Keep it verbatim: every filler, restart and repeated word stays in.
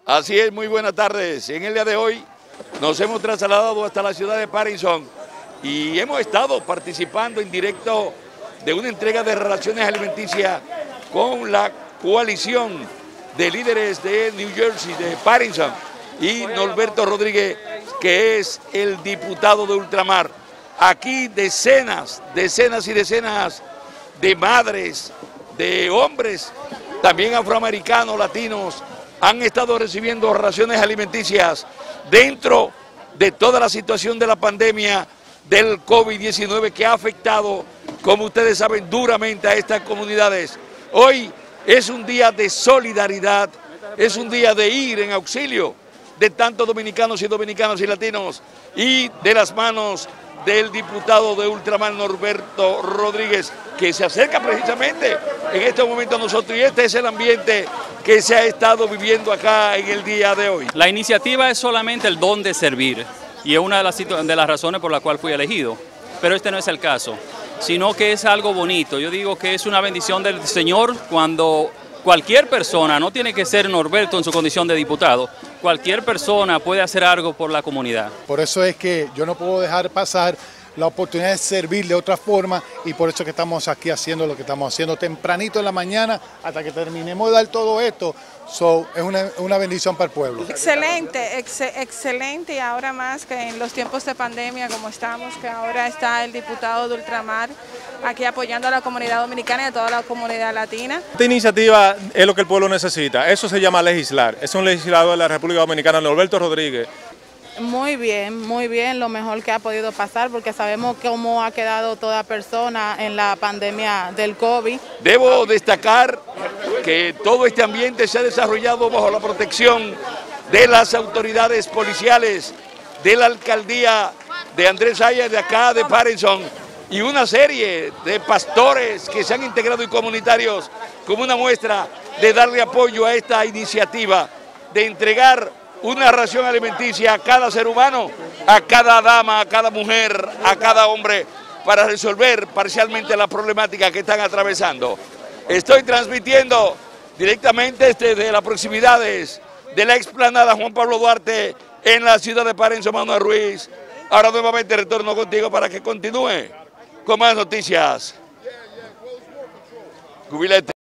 Así es, muy buenas tardes. En el día de hoy nos hemos trasladado hasta la ciudad de Patterson y hemos estado participando en directo de una entrega de raciones alimenticias con la coalición de líderes de New Jersey, de Patterson, y Norberto Rodríguez, que es el diputado de Ultramar. Aquí decenas, decenas y decenas de madres, de hombres, también afroamericanos, latinos, han estado recibiendo raciones alimenticias dentro de toda la situación de la pandemia del COVID diecinueve que ha afectado, como ustedes saben, duramente a estas comunidades. Hoy es un día de solidaridad, es un día de ir en auxilio de tantos dominicanos y dominicanas y latinos, y de las manos del diputado de Ultramar, Norberto Rodríguez, que se acerca precisamente en este momento a nosotros, y este es el ambiente que se ha estado viviendo acá en el día de hoy. La iniciativa es solamente el don de servir, y es una de las, de las razones por las cuales fui elegido, pero este no es el caso, sino que es algo bonito. Yo digo que es una bendición del Señor cuando cualquier persona, no tiene que ser Norberto en su condición de diputado, cualquier persona puede hacer algo por la comunidad. Por eso es que yo no puedo dejar pasar la oportunidad de servir de otra forma, y por eso que estamos aquí haciendo lo que estamos haciendo tempranito en la mañana hasta que terminemos de dar todo esto. So, es una, una bendición para el pueblo. Excelente, ex, excelente, y ahora más que en los tiempos de pandemia como estamos, que ahora está el diputado de Ultramar aquí apoyando a la comunidad dominicana y a toda la comunidad latina. Esta iniciativa es lo que el pueblo necesita, eso se llama legislar. Es un legislador de la República Dominicana, Norberto Rodríguez. Muy bien, muy bien, lo mejor que ha podido pasar, porque sabemos cómo ha quedado toda persona en la pandemia del COVID. Debo destacar que todo este ambiente se ha desarrollado bajo la protección de las autoridades policiales, de la alcaldía de Andrés Aya, de acá de Patterson, y una serie de pastores que se han integrado y comunitarios como una muestra de darle apoyo a esta iniciativa de entregar una ración alimenticia a cada ser humano, a cada dama, a cada mujer, a cada hombre, para resolver parcialmente la problemática que están atravesando. Estoy transmitiendo directamente desde las proximidades de la explanada Juan Pablo Duarte en la ciudad de Patterson, Manuel Ruiz. Ahora nuevamente retorno contigo para que continúe con más noticias. Cubilete.